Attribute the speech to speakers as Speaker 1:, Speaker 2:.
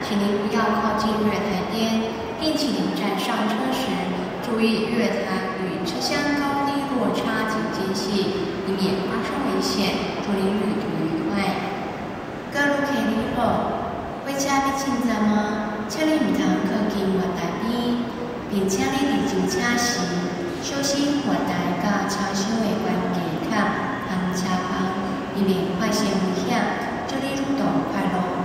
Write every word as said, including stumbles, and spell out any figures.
Speaker 1: 请您不要靠近月台边，并请您在上车时注意月台与车厢高低落差及间隙，以免发生危险。祝您旅途愉快。各路客你好，火车要进站吗？请你唔通靠近月台边，并请你伫上车时小心月台甲车厢的关系卡和车窗，以免发生危险。祝你旅途快乐。